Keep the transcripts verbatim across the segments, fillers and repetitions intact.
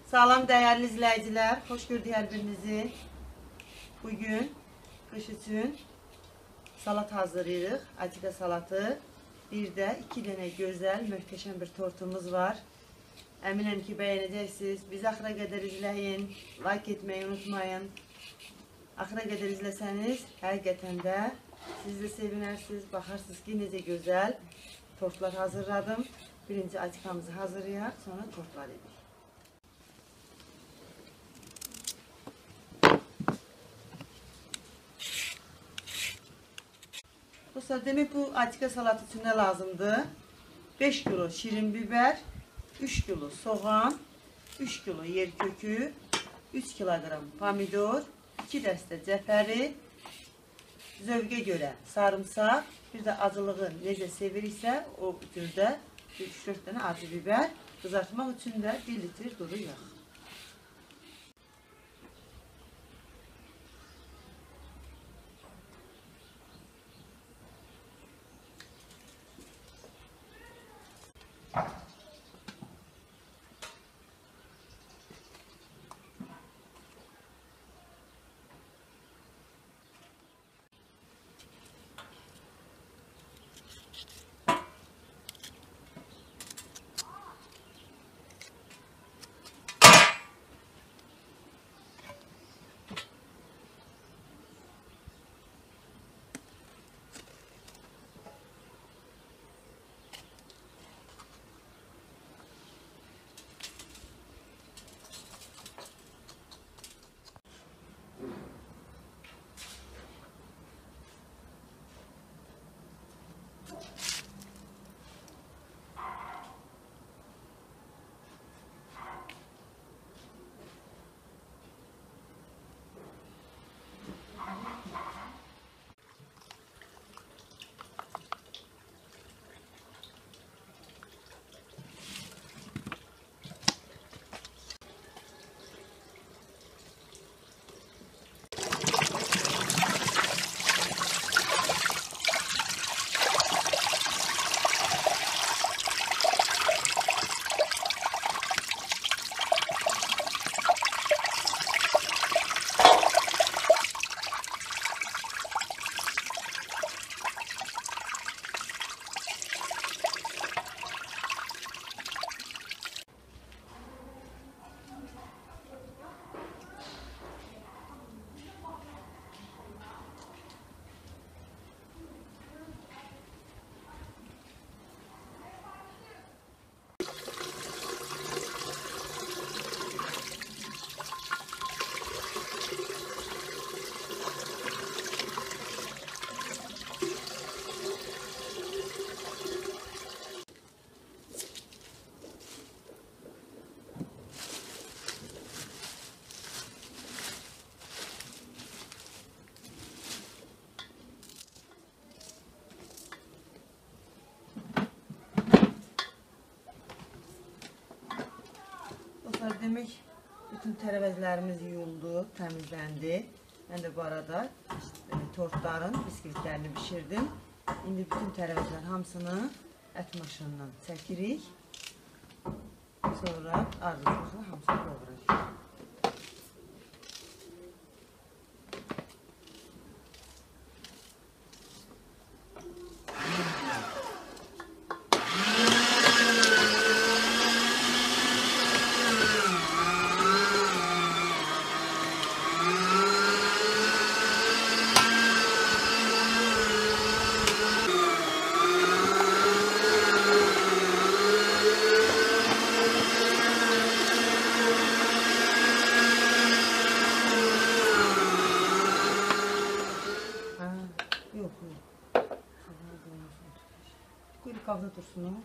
Salam değerli izleyiciler, hoş gördük her birinizi. Bugün kış için salat hazırlayırıq, atika salatı. Bir de iki tane güzel, möhtəşəm bir tortumuz var. Əminəm ki beğeneceksiniz. Bizi axıra qədər izləyin, like etmeyi unutmayın. Axıra qədər izləsəniz, həqiqətən də siz de sevinərsiniz. Baxarsınız ki necə gözəl tortlar hazırladım. Birinci atikamızı hazırlayaq, sonra tortlar edirik. Dostlar, demek bu atika salatı için ne lazımdı? beş kilo şirin biber, üç kilo soğan, üç kilo yer kökü, üç kilogram pomidor, iki dəstə cəfəri, zövqə görə sarımsaq, bir de acılığı necə seviriksə o türdə üç dörd dənə acı biber, kızartmaq üçün də bir litre duru yağ. Demek bütün tərəvəzlərimiz yuyuldu, təmizləndi. Ben de bu arada işte, tortların biskvitlərini pişirdim. İndi bütün tərəvəzlər hamısını ət maşınından çəkirik. Sonra ardıcılıqla hamısını qovuracaq. Kavda dursun o.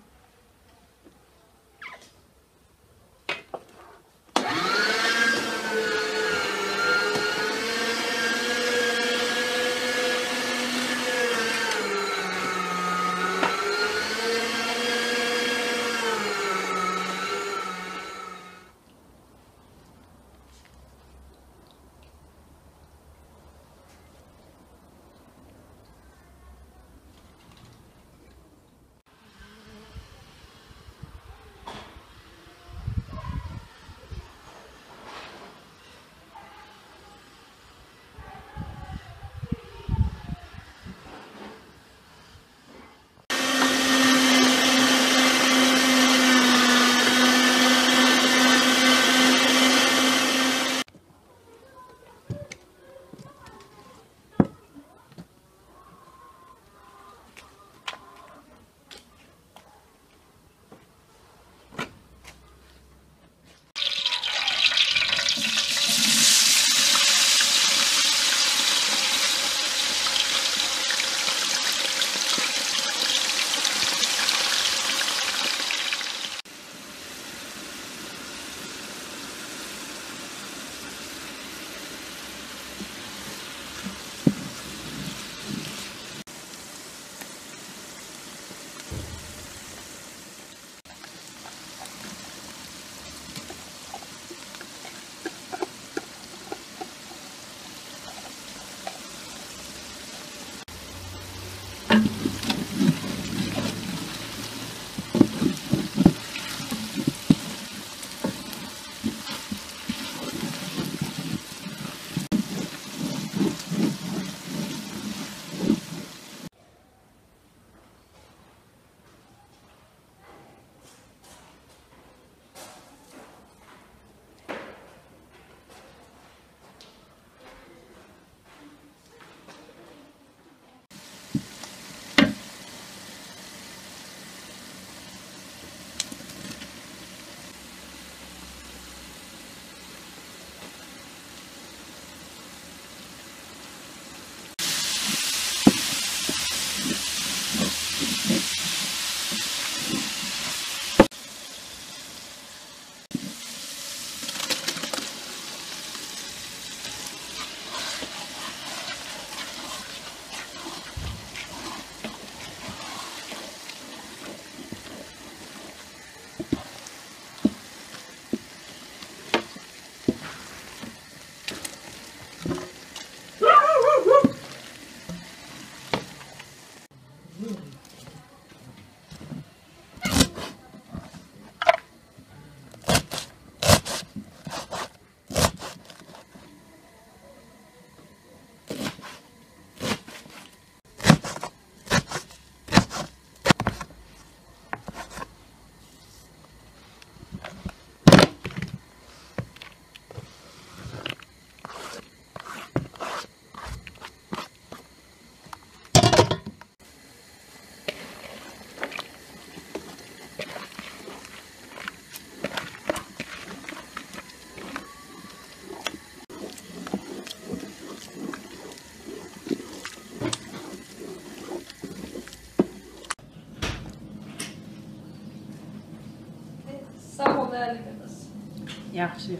Bəli, qız. Yaxşı.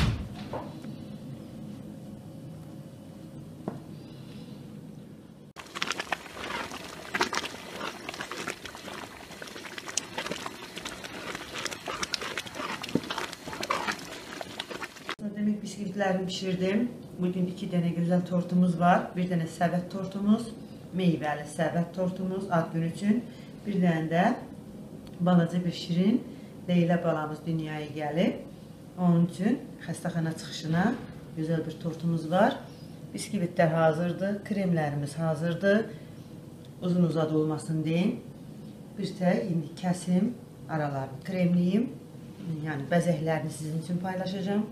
Demek bisküvitlerimi pişirdim. Bugün iki tane güzel tortumuz var. Bir tane səbət tortumuz, meyvəli səbət tortumuz ad günü üçün. Bir tane de balaca bir şirin Leyla balamız dünyaya gəlib. Onun üçün xəstəxana çıxışına güzel bir tortumuz var. Bisküvitler hazırdır, kremlerimiz hazırdır. Uzun uzad olmasın deyin. Bir də indi kəsim, aralarını kremliyim. Yani bəzəklərini sizin için paylaşacağım.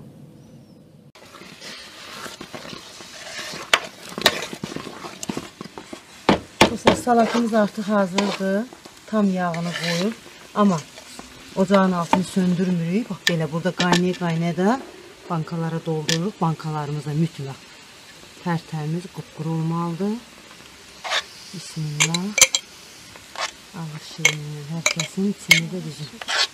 Salatımız artık hazırdır. Tam yağını koyup ama ocağın altını söndürmürük. Bak belə burada qaynaya qaynaya da bankalara doldururuq. Bankalarımıza mütləq tərtəmiz qupquru olmalıdır. Bismillah. Ağır şeyini hər kəsin içini də bizim.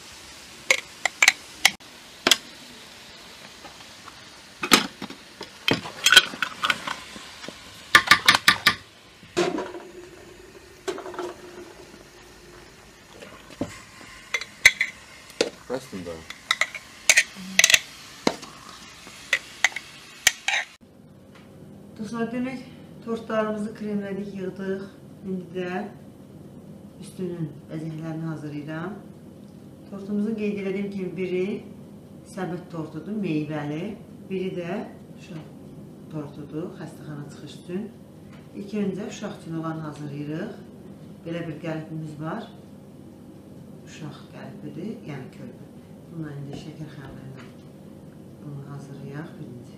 Aslında. Dostlar, demek tortlarımızı kremledik, yığdıq. İndi də üstünün bəzəklərini hazırlayıram. Tortumuzun qeyd edədiyim kimi biri səbət tortudur, meyvəli. Biri də uşaq tortudur, xəstəxana çıxış üçün. İlk öncə uşaq üçün olan hazırlayırıq. Belə bir qəlbimiz var. Uşaq qəlbidir, yəni körpü. Bununla indi şəkər xəmirini bunu hazırlayaq birinci.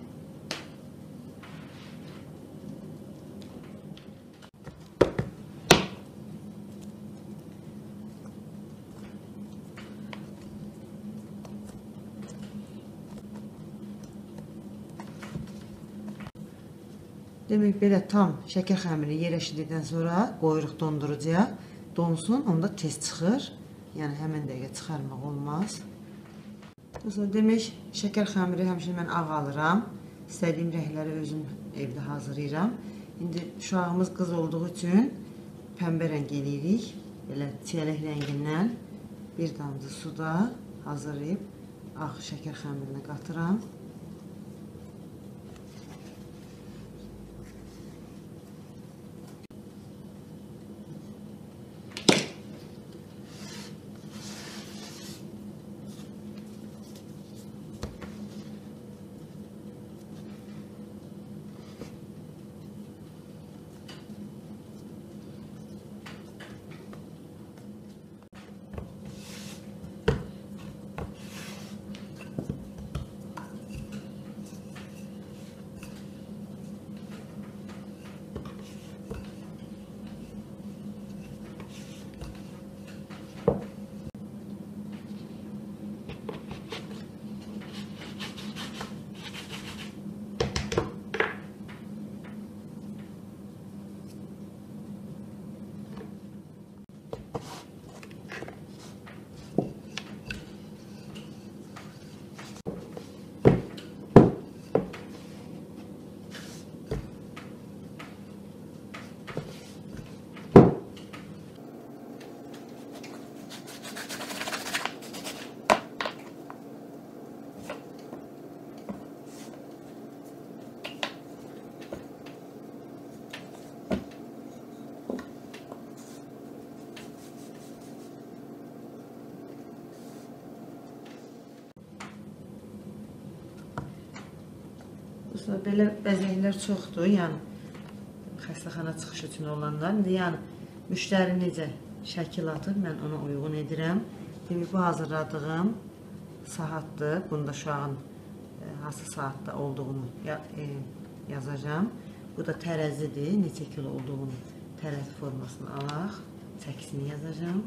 Demək belə tam şəkər xəmiri yerləşdirdikdən sonra qoyuruq dondurucuya. Donsun, onda tez çıxır. Yəni həmin dəqiqə çıxarmaq olmaz. Demək şəkər xəmiri həmişə mən ağ alıram. İstədiyim rəngləri özüm evdə hazırlayıram. İndi uşağımız qız olduğu üçün pəmbə rəng eləyirik. Belə çiyələk rəngindən bir damcı suda hazırlayıb ağ şəkər xəmirini qatıram. Belə bəzəklər çoxdur, yəni xəstəxana çıxış üçün olanlar. İndi yəni müştəri necə şəkil atır, mən ona uyğun edirəm. Demək, bu hazırladığım saatdır. Bunda uşağın hansı saatda olduğunu yazacağım. Bu da tərəzidir, neçə kilo olduğunu tərəzi formasını alaq, çəkisini yazacağım.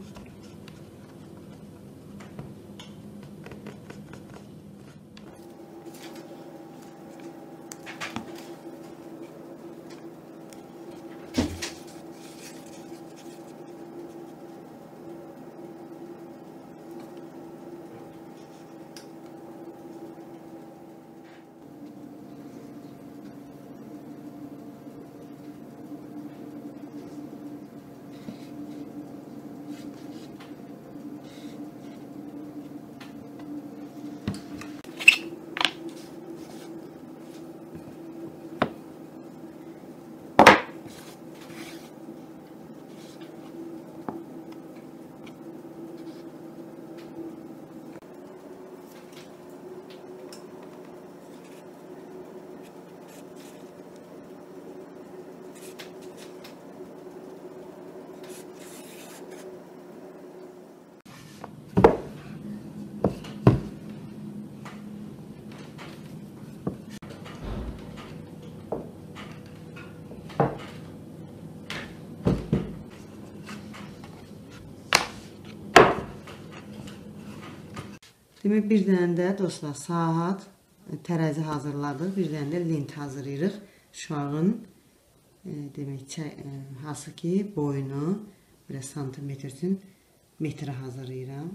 Demək, bir dənə də dostlar saat tərəzi hazırladıq. Bir dənə də lent hazırlayırıq. Uşağın e, demək ki, e, hansı ki boyunu biraz santimetr üçün metrə hazırlayıram.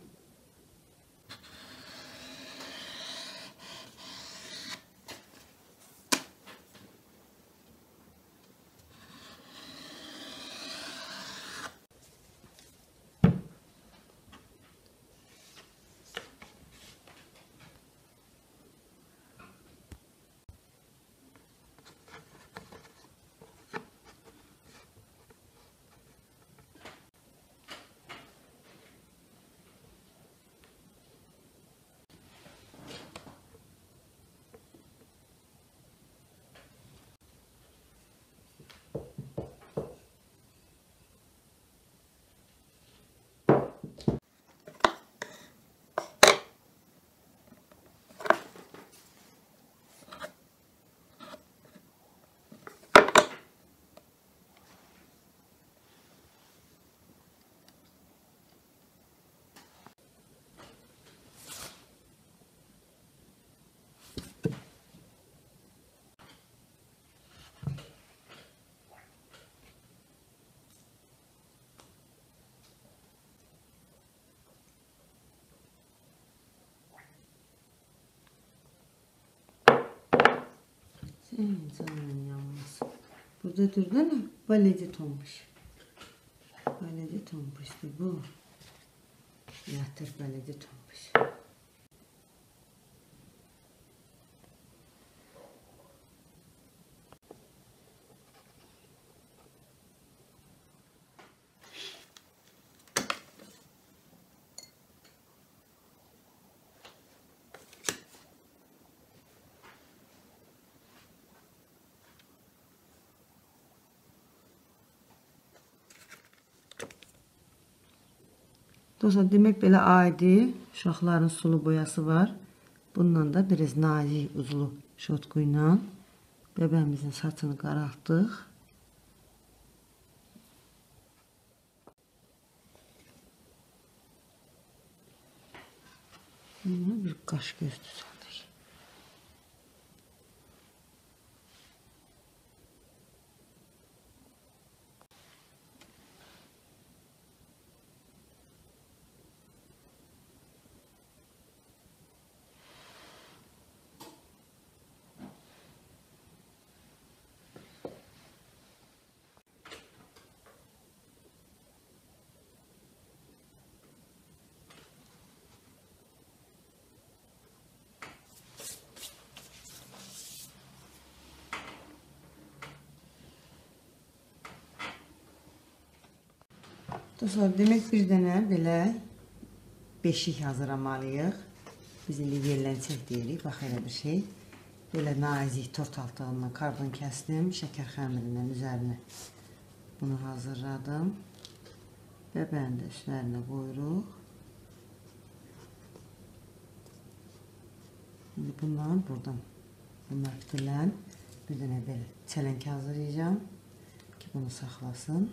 Canım yanmaz. Burada durdu mu? Baleci tombuş. Baleci tombuştu bu. Yatır baleci tombuş. Dostlar, demək belə adi uşaqların sulu boyası var. Bundan da biraz nazik uzlu şotku ilə bebəmizin saçını qaraltdıq. Buna bir qaş göz düzəldik. Dostlar, demək bir dənə belə beşik hazırlamalıyıq. Biz indi yerlənçək deyirik. Bax, elə bir şey. Belə nazik tort altından karbon kəsdim. Şəkər xəmirindən üzərinə bunu hazırladım. Bəbəni də üstlərinə qoyuruq. Şimdi bundan buradan bunlar bitilən bir dənə belə çələnk hazırlayacağım ki, bunu saxlasın.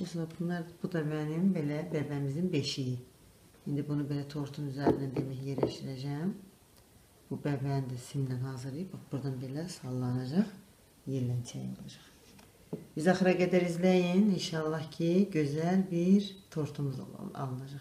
Bunlar, bu da benim belə bəbəmizin beşiği. İndi bunu belə tortun üzərinə demək yerləşdirəcəm. Bu bəbəni də simlə hazırlayıb, bax buradan belə sallanacaq, yerlənçəyi olacaq. Biz axıra qədər izləyin, inşallah ki, gözəl bir tortumuz alınacaq.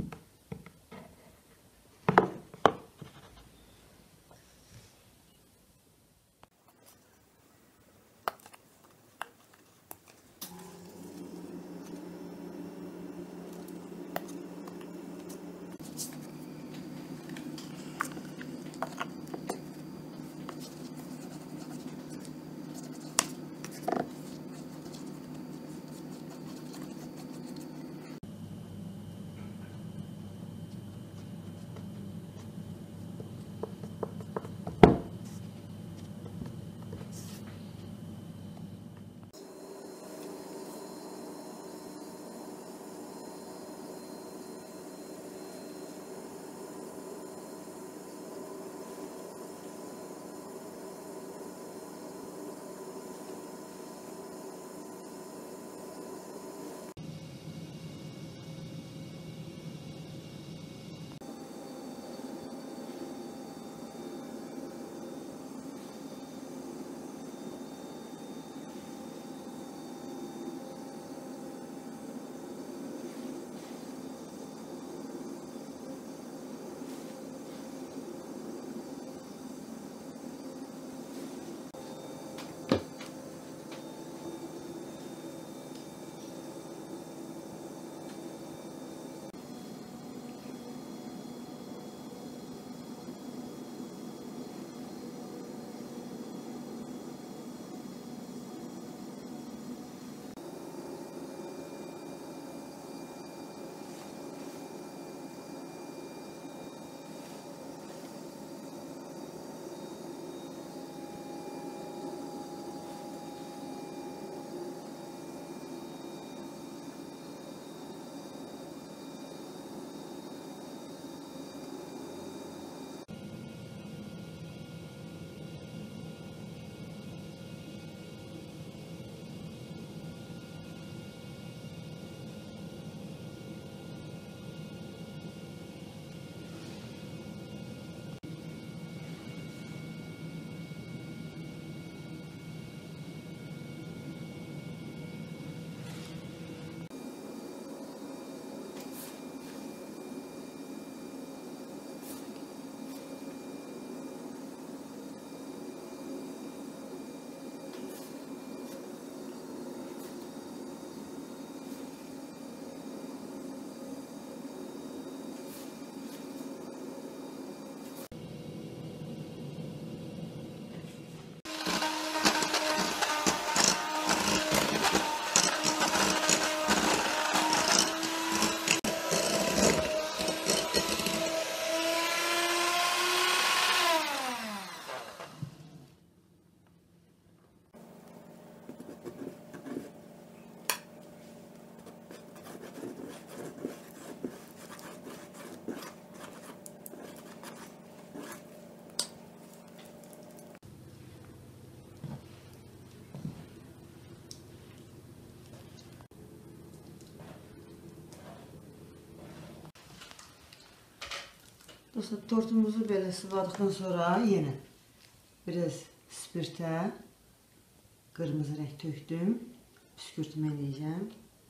Dostlar, tortumuzu belə sıvadıqdan sonra yenə biraz spirtə qırmızı rəng tökdüm. Püskürtmə eləyəcəm.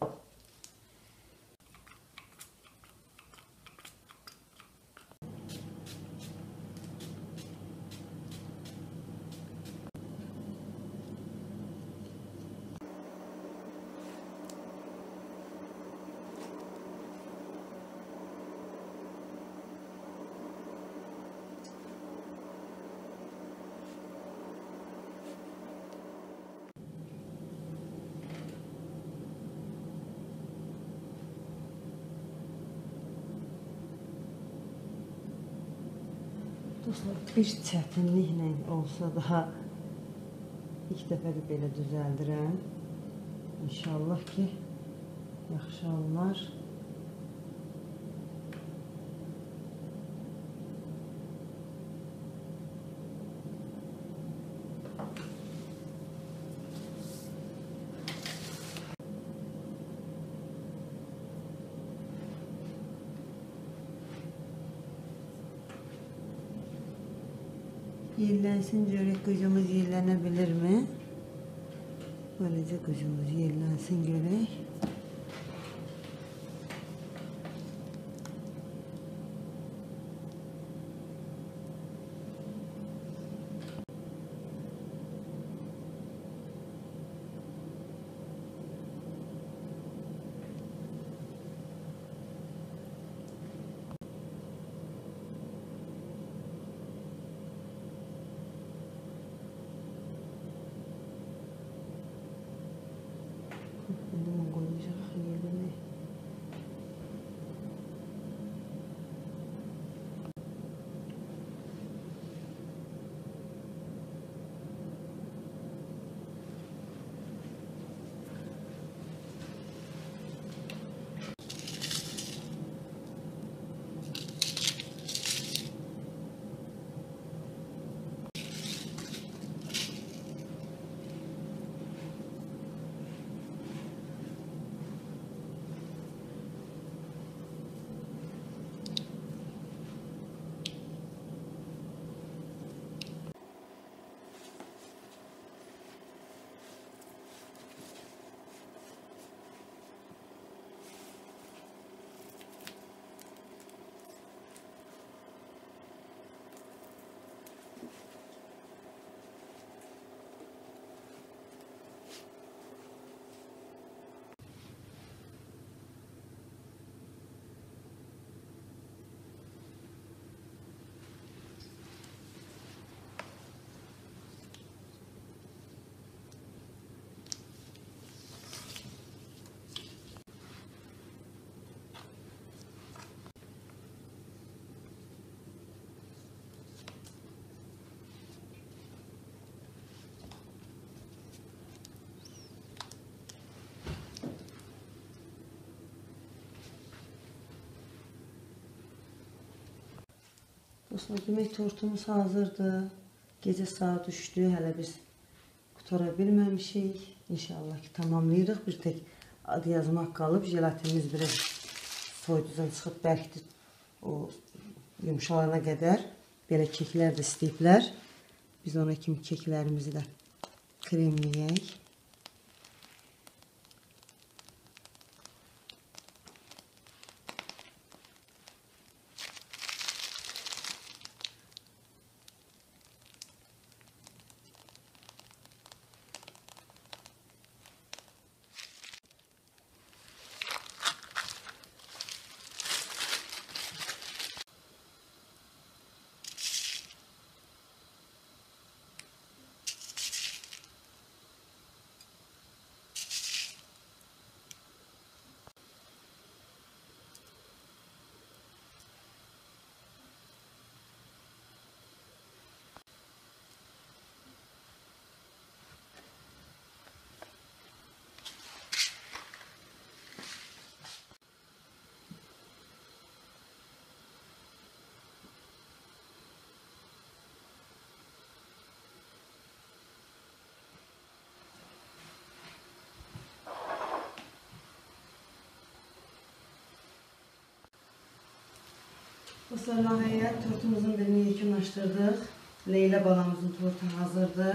Dostlar, bir çətinliklə olsa daha ilk dəfə də belə düzəldirəm. İnşallah ki, yaxşı olar. Yerlensin görək qıcımız yerlənə mi? Böylece qıcımız yerlensin görək. Dostlar, demək tortumuz hazırdır. Gecə saat üçdür, hələ biz qutara bilməmişik. İnşallah ki, tamamlayırıq. Bir tek adı yazmaq qalıb. Jelatinimiz biraz soyududan çıxıb bərkdir. O yumuşalana qədər belə keklər də istəyiblər. Biz ona kimi keklərimizi də kremləyək. Dostlar, nəhayət tortumuzun birini yekunlaşdırdıq. Leyla balamızın tortu hazırdır.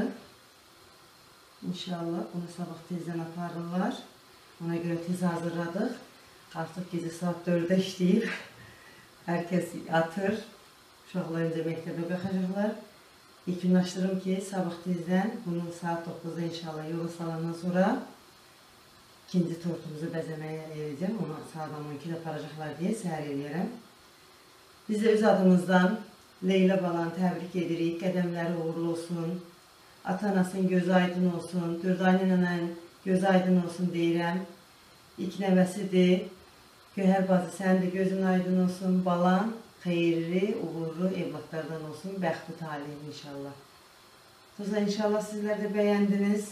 İnşallah bunu sabah tezdən aparırlar. Ona görə tez hazırladıq. Artıq gecə saat dördə işləyir. Hər kəs yatır. Uşaqlar öncə məktəbə baxacaqlar. Yekunlaşdırım ki, sabah tezdən bunu saat doqquzda inşallah yola salandan sonra ikinci tortumuzu bəzəməyə verəcəm. Onu saat on ikidə aparacaqlar deyə səhər eləyərəm. Biz də öz adımızdan Leyla balanı təbrik edirik. Qədəmləri uğurlu olsun. Ata-anasının gözü aydın olsun. Dürdanə nənənin gözü aydın olsun deyirəm. İlk nəvəsidir. Göyhər bacı, sənin də gözün aydın olsun. Balan xeyirli, uğurlu evlatlardan olsun. Bəxti talih inşallah. Dostlar, inşallah sizlər də bəyəndiniz.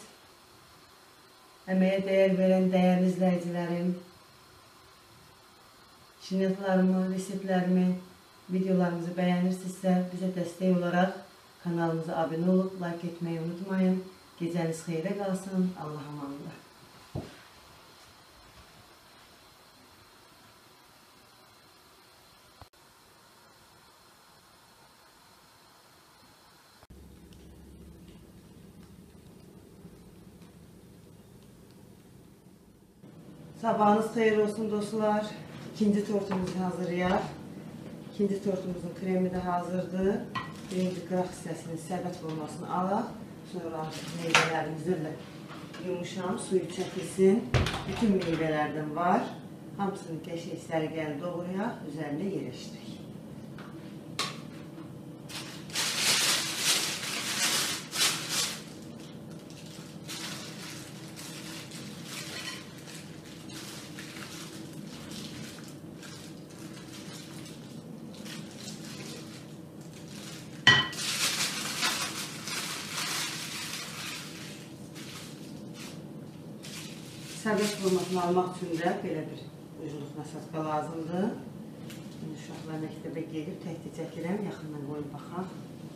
Əməyə dəyər verən dəyərli izləyicilərim. Şinyatlarımı, reseptlərimi, videolarımızı bəyənirsinizsə, bizə dəstək olaraq kanalımıza abunə olub, like etməyi unutmayın. Gecəniz xeyrə qalsın. Allah amanında. Sabahınız xeyir olsun dostlar. İkinci tortumuzu hazırlayaq. İkinci tortumuzun kremi de hazırdır. Birinci qıraq hissəsinin səbət formasını alaq. Sonra meyvələrimizlə yumuşam, suyu çəkilsin. Bütün meyvələrdən var. Hamısını qəşəng səliqəli doğrayaq, üzərinə yerləşdirək. Səbət formasını almaq üçün də belə bir ucluq nasatka lazımdır. Uşaqlar məktəbə gedib təkdə çəkirəm, yaxından qoyub baxaq.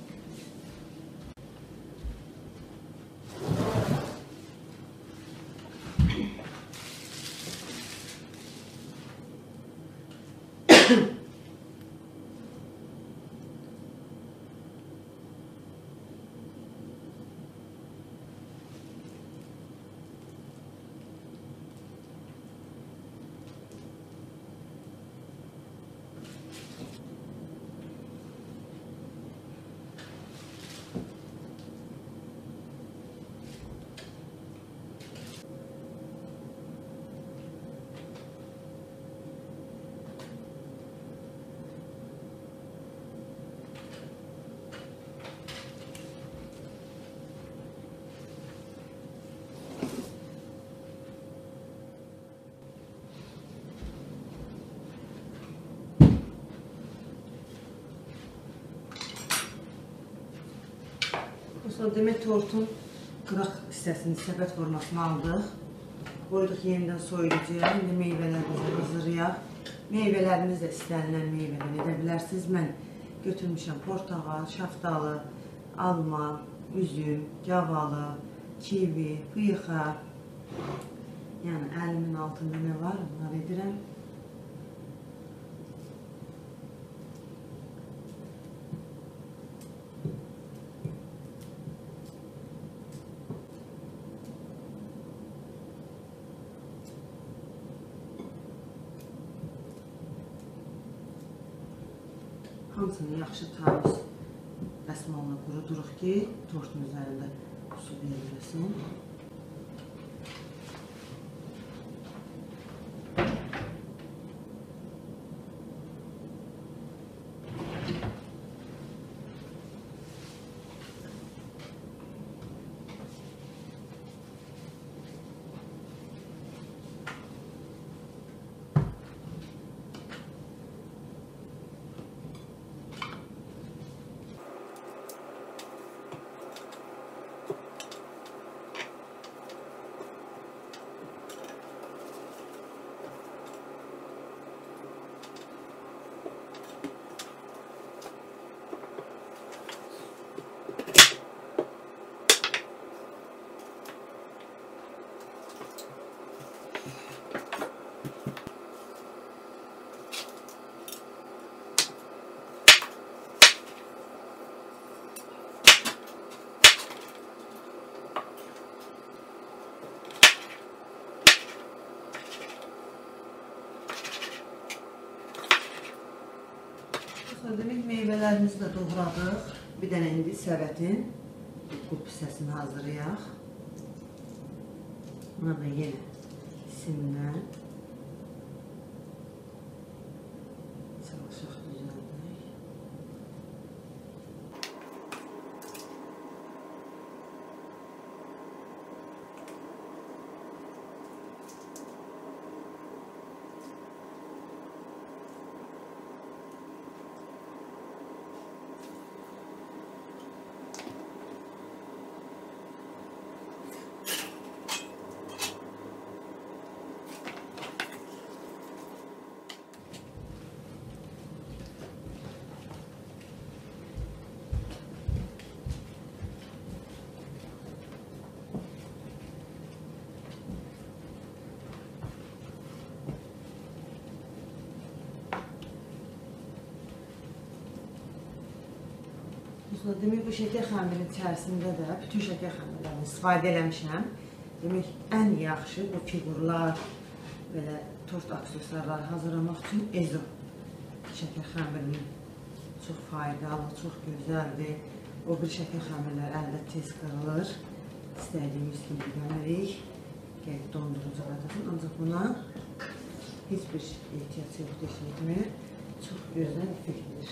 Sonra demək tortun qıraq hissəsinin səbət formasını aldıq. Qoyduq yenidən soyuducuya. İndi meyvələrimizi hazırlayaq. Meyvələrimiz də istənilən meyvələr edə bilərsiniz. Mən götürmüşəm portağal, şaftalı, alma, üzüm, gavalı, kivi, fıyıxa. Yəni əlimin altında nə var, bunları edirəm. Hamısını yaxşı tamiz dəsmalla quruduruq ki, tortun üzərində su verilməsin. Demək, meyvələrimizi də doğradıq. Bir dənə indi səbətin qulp hissəsini hazırlayaq. Buna da yenə simdən çalışaq düzəldək. Demək, bu şəkər xəmirin içərisində də bütün şəkər xəmirlərini istifadə eləmişəm. Demək, ən yaxşı bu fiqurlar, belə tort aksesuarları hazırlamaq üçün Ezo şəkər xəmirini çox faydalı, çox gözəldir. O bir şəkər xəmirləri əldə tez qırılır. İstədiyimiz kimi gömərək. Gəlib dondurucu qatasın. Ancaq buna heç bir ehtiyac yoxdur kimi. Çox gözəl effektdir.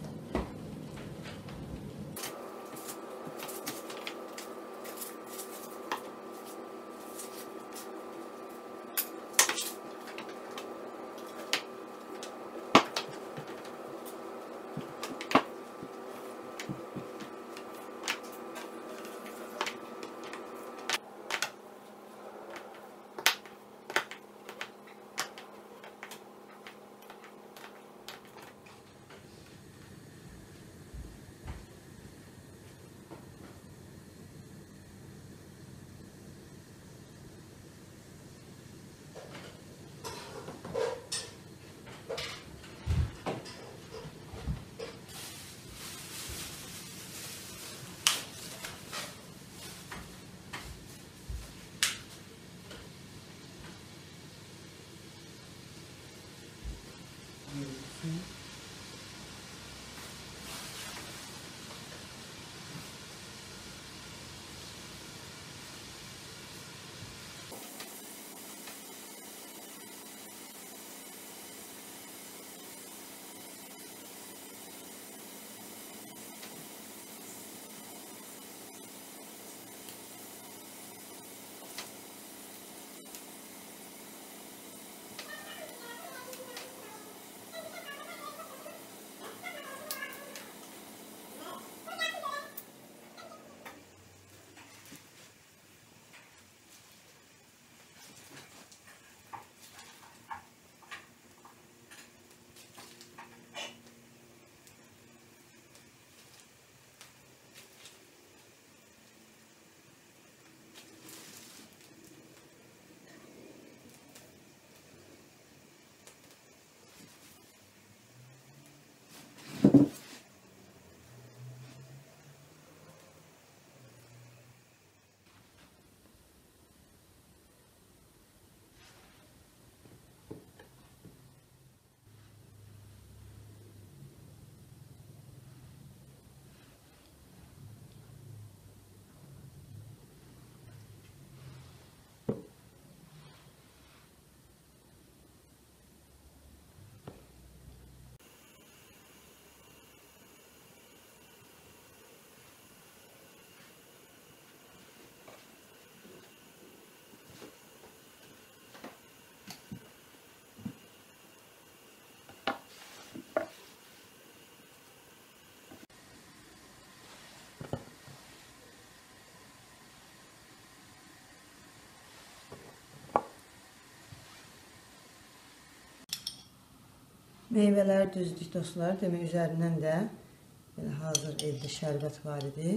Meyvələri düzdük dostlar. Demək üzərindən də belə hazır evdə şərbət var idi.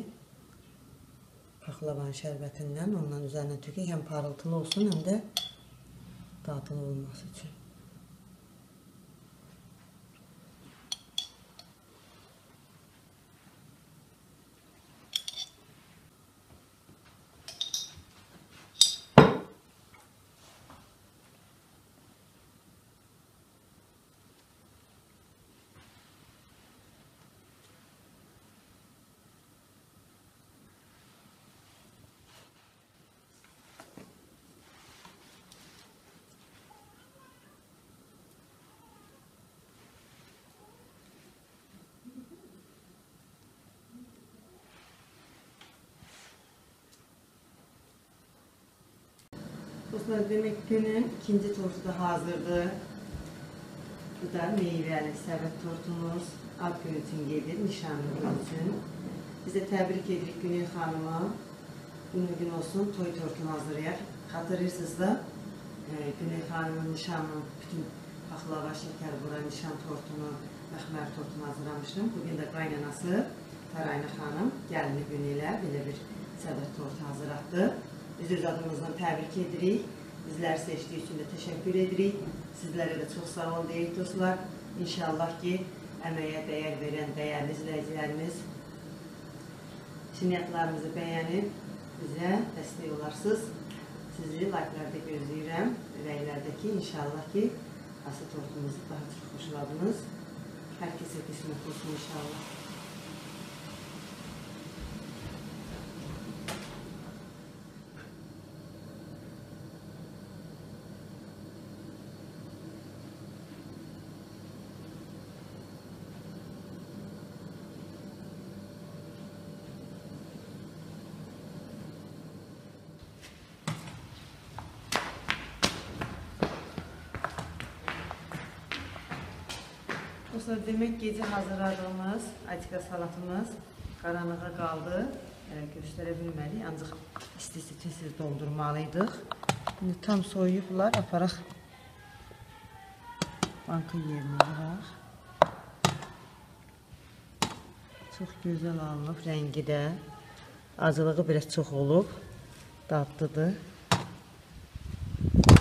Paxlavanın şərbətindən ondan üzərinə tökək. Həm parıltılı olsun, həm də dadlı olması üçün. Dostlar, demək günün ikinci tortu da hazırdır. Bu da meyvəli səbət tortumuz. Ad günü üçün gedir, nişanlı günü üçün. Biz də təbrik edirik Güney xanıma. Günün gün olsun, toy tortunu hazırlayaq. Xatırlayırsınız da Güney xanımın nişanının bütün paxlava, şəkər bura nişan tortunu, məxmər tortunu hazırlamışdım. Bugün də qaynanası Tarayna xanım gəlini Güneylə belə bir səbət tortu hazırlatdı. Biz öz adımızdan təbrik edirik. Bizləri seçdiyi üçün də təşəkkür edirik. Sizlərə də çox sağ olun deyirik dostlar. İnşallah ki, əməyə dəyər verən dəyərli izləyicilərimiz şirniyyatlarımızı bəyənib bizə dəstək olarsınız. sizi like'larda gözləyirəm. Ürəklərdəki inşallah ki, asa tortumuzu daha çox xoşladınız. Hər kəsə qismət olsun inşallah. Dostlar, demək gecə hazırladığımız atika salatımız qaranlığa qaldı. E, göstərə bilmədik, ancaq isti-isti tez-tez doldurmalıydıq. Şimdi tam soyuyublar, aparaq banka yerinə yığaq. Çox gözəl alınıb, rəngi də, acılığı biraz çox olub, dadlıdır.